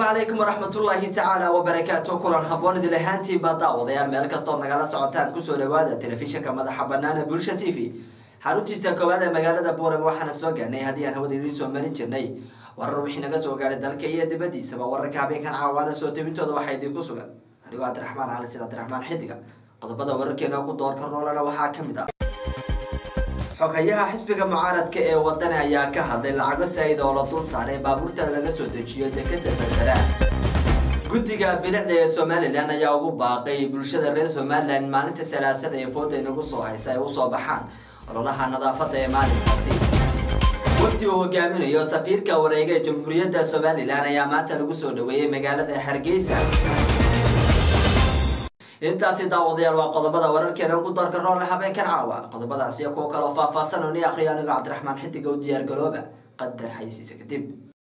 عليكم ورحمة الله تعالى وبركاته. كلنا حبون ذي لهانتي بضاء وضيال مالك استون نقال سعوتان كسر الوادة تلفزيون كما حبنانا بولشة تيفي حروتي استكوا هذا مجال بورم وحنا سوق يعني هذه أنا ودي ريسو من الجنة والروح هنا جزء قال ذلك يد بدي سبا وركابين كان عوانا صوتي من توضح حيدي كسوق هذا عبد الرحمن على سيد عبد الرحمن حدقة قد بدأ وركينا وقدور كرنولا وحاكم ده xogayaha xisbiga mucaaradka ee wadana ayaa ka hadlay lacag saayid oo la dul saaray baabuurta laga soo dejiyo dekada Berbera. Guddiga bilicda ee Soomaaliland ayaa ugu baaqay bulshada reer Soomaaliland maalinta Salaasada ee fooda inagu soo haysa ay u soo baxaan ololaha nadaafadda ee maalintaasi. Waqti uu hogaaminayo safiirka wareega ee Jamhuuriyadda Soomaaliland ayaa maanta lagu soo dhaweeyay magaalada Hargeysa. intaasi daawadayaal waa qodobada wararkeena ku door karoon la habeenkan caawa qodobadaasi kuwa kale oo faahfaahsan oo ni akhriyo aniga Cabdiraxmaan Xidig oo diyaar garooba qadar xayisiisa kadib